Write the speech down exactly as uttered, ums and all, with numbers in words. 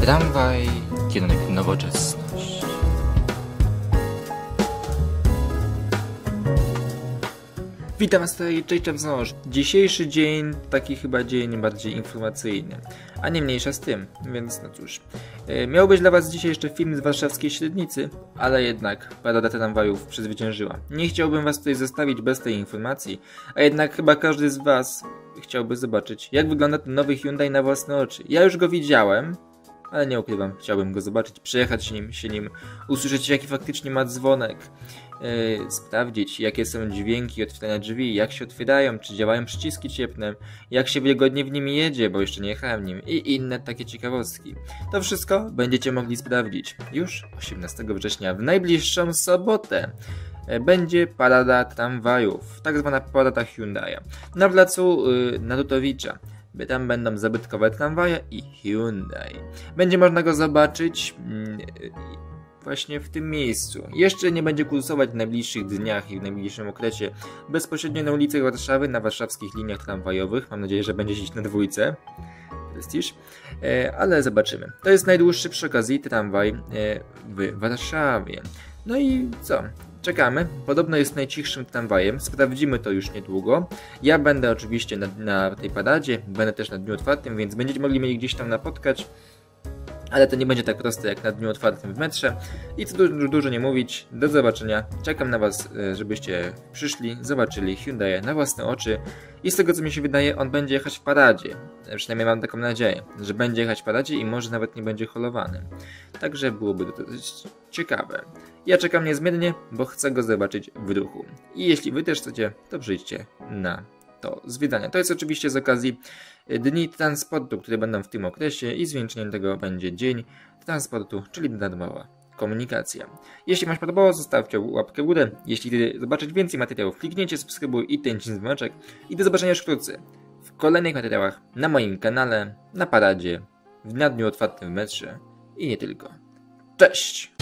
Tramwaj, kierunek nowoczesność. Witam was tutaj, cześć wznosz. Dzisiejszy dzień, taki chyba dzień bardziej informacyjny, a nie mniejsza z tym, więc no cóż. E, miał być dla was dzisiaj jeszcze film z warszawskiej średnicy, ale jednak parada tramwajów przezwyciężyła. Nie chciałbym was tutaj zostawić bez tej informacji, a jednak chyba każdy z was chciałby zobaczyć, jak wygląda ten nowy Hyundai na własne oczy. Ja już go widziałem, ale nie ukrywam, chciałbym go zobaczyć, przejechać się nim, się nim usłyszeć jaki faktycznie ma dzwonek, yy, sprawdzić jakie są dźwięki otwierania drzwi, jak się otwierają, czy działają przyciski cieplne, jak się wygodnie w nim jedzie, bo jeszcze nie jechałem nim i inne takie ciekawostki. To wszystko będziecie mogli sprawdzić już osiemnastego września w najbliższą sobotę. Będzie parada tramwajów, tak zwana parada Hyundai'a na placu yy, Narutowicza. Tam będą zabytkowe tramwaje i Hyundai. Będzie można go zobaczyć mm, właśnie w tym miejscu. Jeszcze nie będzie kursować w najbliższych dniach i w najbliższym okresie bezpośrednio na ulicach Warszawy, na warszawskich liniach tramwajowych. Mam nadzieję, że będzie jeździć na dwójce. Prestiż. E, ale zobaczymy. To jest najdłuższy przy okazji tramwaj e, w Warszawie. No i co? Czekamy. Podobno jest najcichszym tramwajem. Sprawdzimy to już niedługo. Ja będę oczywiście na, na tej paradzie. Będę też na dniu otwartym, więc będziecie mogli mnie gdzieś tam napotkać. Ale to nie będzie tak proste jak na dniu otwartym w metrze. I co dużo, dużo nie mówić. Do zobaczenia. Czekam na was, żebyście przyszli, zobaczyli Hyundai na własne oczy. I z tego co mi się wydaje, on będzie jechać w paradzie. Przynajmniej mam taką nadzieję, że będzie jechać w paradzie i może nawet nie będzie holowany. Także byłoby to dosyć ciekawe. Ja czekam niezmiennie, bo chcę go zobaczyć w ruchu. I jeśli wy też chcecie, to przyjdźcie na to zwiedzanie. To jest oczywiście z okazji Dni Transportu, które będą w tym okresie i zwieńczeniem tego będzie Dzień Transportu, czyli darmowa komunikacja. Jeśli wam się podobało, zostawcie łapkę w górę. Jeśli chcecie zobaczyć więcej materiałów, kliknijcie subskrybuj i tęcin dzwoneczek. I do zobaczenia już wkrótce w kolejnych materiałach na moim kanale, na paradzie, na dniu otwartym w metrze i nie tylko. Cześć!